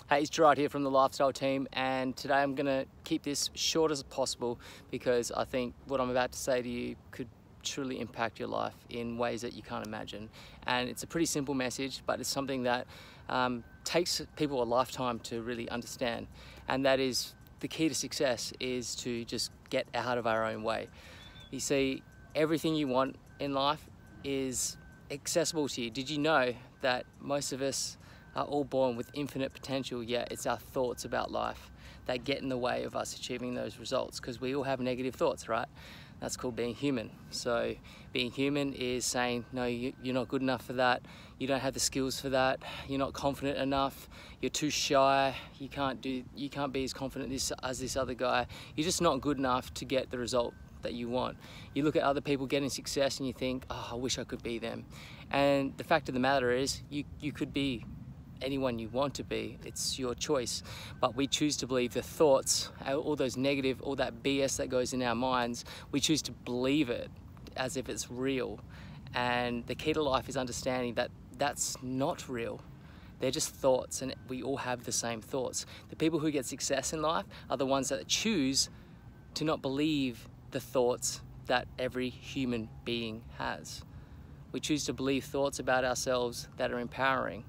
Hey, it's Gerard here from the Lifestyle Team, and today I'm going to keep this short as possible because I think what I'm about to say to you could truly impact your life in ways that you can't imagine. And it's a pretty simple message, but it's something that takes people a lifetime to really understand. And that is, the key to success is to just get out of our own way. You see, everything you want in life is accessible to you. Did you know that most of us are all born with infinite potential, yet it's our thoughts about life that get in the way of us achieving those results? Because we all have negative thoughts, right? That's called being human. So being human is saying, no, you're not good enough for that, you don't have the skills for that, you're not confident enough, you're too shy, you can't be as confident as this other guy, you're just not good enough to get the result that you want. You look at other people getting success and you think, oh, I wish I could be them. And the fact of the matter is, you could be anyone you want to be. It's your choice. But we choose to believe the thoughts, all those negative, all that BS that goes in our minds, we choose to believe it as if it's real. And the key to life is understanding that that's not real. They're just thoughts, and we all have the same thoughts. The people who get success in life are the ones that choose to not believe the thoughts that every human being has. We choose to believe thoughts about ourselves that are empowering.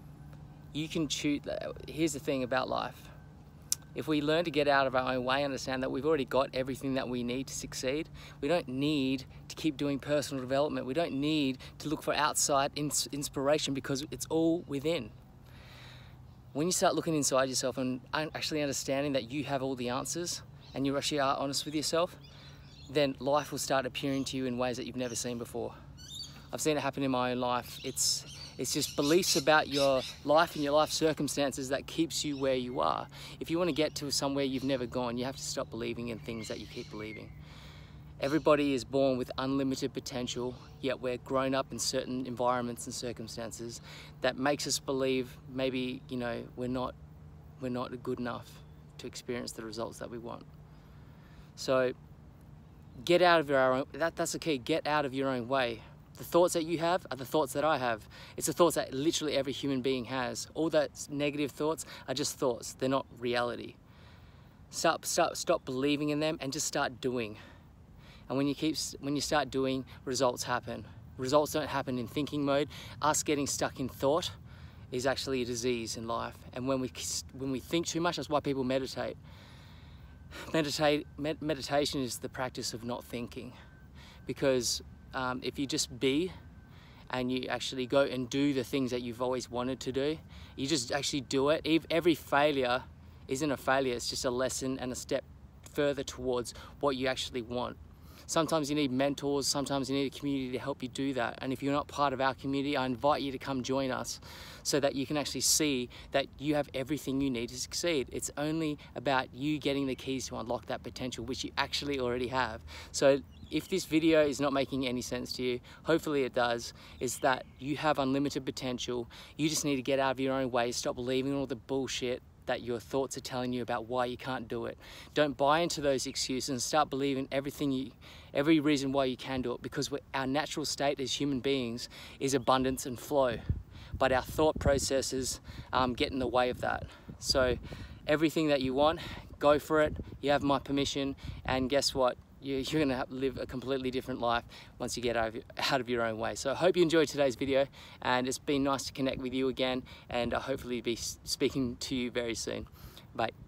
You can choose. Here's the thing about life. If we learn to get out of our own way, understand that we've already got everything that we need to succeed, we don't need to keep doing personal development. We don't need to look for outside inspiration because it's all within. When you start looking inside yourself and actually understanding that you have all the answers and you actually are honest with yourself, then life will start appearing to you in ways that you've never seen before. I've seen it happen in my own life. It's just beliefs about your life and your life circumstances that keeps you where you are. If you want to get to somewhere you've never gone, you have to stop believing in things that you keep believing. Everybody is born with unlimited potential, yet we're grown up in certain environments and circumstances that makes us believe maybe, we're not good enough to experience the results that we want. So get out of your own, that's the key, get out of your own way. The thoughts that you have are the thoughts that I have. It's the thoughts that literally every human being has. All those negative thoughts are just thoughts. They're not reality. Stop believing in them and just start doing. And when you start doing, results happen. Results don't happen in thinking mode. Us getting stuck in thought is actually a disease in life. And when we think too much, that's why people meditate. Meditation is the practice of not thinking, because if you just be and you actually go and do the things that you've always wanted to do, you just actually do it. Every failure isn't a failure, it's just a lesson and a step further towards what you actually want. Sometimes you need mentors, sometimes you need a community to help you do that. And if you're not part of our community, I invite you to come join us so that you can actually see that you have everything you need to succeed. It's only about you getting the keys to unlock that potential, which you actually already have. So if this video is not making any sense to you, hopefully it does, is that you have unlimited potential. You just need to get out of your own way, stop believing all the bullshit that your thoughts are telling you about why you can't do it. Don't buy into those excuses and start believing every reason why you can do it, because our natural state as human beings is abundance and flow, but our thought processes get in the way of that. So everything that you want, go for it. You have my permission, and guess what? You're going to live a completely different life once you get out of your own way. So I hope you enjoyed today's video, and it's been nice to connect with you again, and I'll hopefully be speaking to you very soon. Bye.